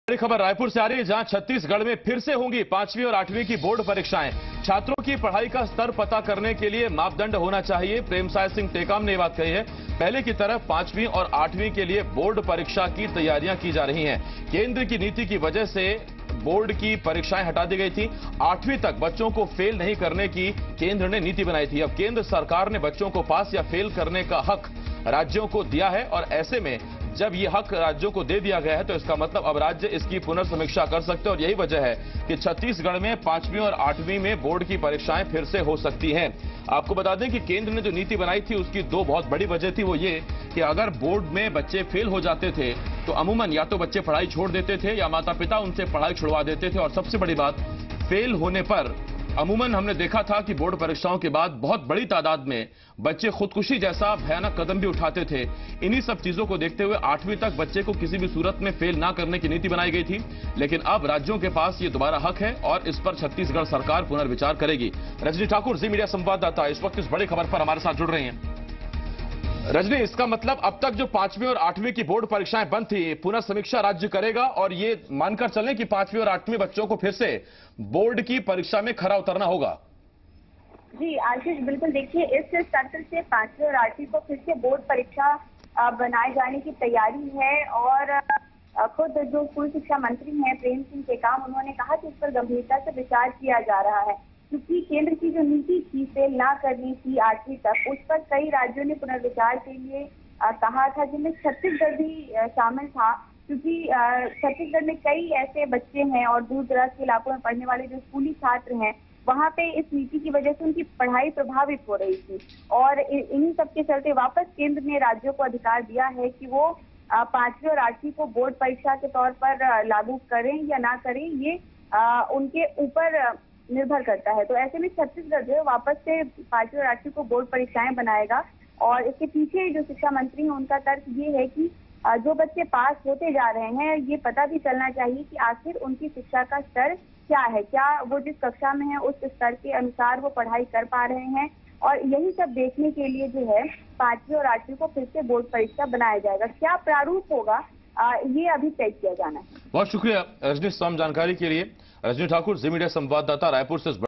बड़ी खबर रायपुर से आ रही है, जहां छत्तीसगढ़ में फिर से होंगी 5वीं और 8वीं की बोर्ड परीक्षाएं। छात्रों की पढ़ाई का स्तर पता करने के लिए मापदंड होना चाहिए। प्रेमसाय सिंह टेकाम ने यह बात कही है। पहले की तरह 5वीं और 8वीं के लिए बोर्ड परीक्षा की तैयारियां की जा रही हैं। केंद्र की नीति की वजह से बोर्ड की परीक्षाएं हटा दी गई थी। 8वीं तक बच्चों को फेल नहीं करने की केंद्र ने नीति बनाई थी। अब केंद्र सरकार ने बच्चों को पास या फेल करने का हक राज्यों को दिया है, और ऐसे में जब ये हक राज्यों को दे दिया गया है तो इसका मतलब अब राज्य इसकी पुनर्समीक्षा कर सकते हैं, और यही वजह है कि छत्तीसगढ़ में 5वीं और 8वीं में बोर्ड की परीक्षाएं फिर से हो सकती हैं। आपको बता दें कि केंद्र ने जो नीति बनाई थी उसकी दो बहुत बड़ी वजह थी। वो ये कि अगर बोर्ड में बच्चे फेल हो जाते थे तो अमूमन या तो बच्चे पढ़ाई छोड़ देते थे या माता पिता उनसे पढ़ाई छुड़वा देते थे, और सबसे बड़ी बात, फेल होने पर अमूमन हमने देखा था कि बोर्ड परीक्षाओं के बाद बहुत बड़ी तादाद में बच्चे खुदकुशी जैसा भयानक कदम भी उठाते थे। इन्हीं सब चीजों को देखते हुए 8वीं तक बच्चे को किसी भी सूरत में फेल ना करने की नीति बनाई गई थी, लेकिन अब राज्यों के पास ये दोबारा हक है और इस पर छत्तीसगढ़ सरकार पुनर्विचार करेगी। रजनी ठाकुर, जी मीडिया संवाददाता, इस वक्त इस बड़ी खबर पर हमारे साथ जुड़ रही हैं। रजनी, इसका मतलब अब तक जो 5वीं और 8वीं की बोर्ड परीक्षाएं बंद थी, पुनः समीक्षा राज्य करेगा, और ये मानकर चलें कि 5वीं और 8वीं बच्चों को फिर से बोर्ड की परीक्षा में खरा उतरना होगा। जी आशीष, बिल्कुल। देखिए, इस सत्र से 5वीं और 8वीं को फिर से बोर्ड परीक्षा बनाए जाने की तैयारी है, और खुद जो स्कूल शिक्षा मंत्री हैं प्रेम सिंह टेकाम, उन्होंने कहा कि इस पर गंभीरता से विचार किया जा रहा है, क्योंकि केंद्र की जो नीति थी फेल ना करनी थी 8वीं तक, उस पर कई राज्यों ने पुनर्विचार के लिए कहा था, जिनमें छत्तीसगढ़ भी शामिल था, क्योंकि छत्तीसगढ़ में कई ऐसे बच्चे हैं और दूर दराज के इलाकों में पढ़ने वाले जो स्कूली छात्र हैं, वहाँ पे इस नीति की वजह से उनकी पढ़ाई प्रभावित हो रही थी, और इन्हीं सब के चलते वापस केंद्र ने राज्यों को अधिकार दिया है कि वो 5वीं और 8वीं को बोर्ड परीक्षा के तौर पर लागू करें या ना करें, ये उनके ऊपर निर्भर करता है। तो ऐसे में छत्तीसगढ़ जो है वापस से 5वीं और 8वीं को बोर्ड परीक्षाएं बनाएगा, और इसके पीछे जो शिक्षा मंत्री हैं उनका तर्क ये है कि जो बच्चे पास होते जा रहे हैं, ये पता भी चलना चाहिए कि आखिर उनकी शिक्षा का स्तर क्या है, क्या वो जिस कक्षा में है उस स्तर के अनुसार वो पढ़ाई कर पा रहे हैं, और यही सब देखने के लिए जो है 5वीं और 8वीं को फिर से बोर्ड परीक्षा बनाया जाएगा। क्या प्रारूप होगा ये अभी तय किया जाना है। बहुत शुक्रिया रजनी, तमाम जानकारी के लिए। रजनी ठाकुर, जी मीडिया संवाददाता, रायपुर से।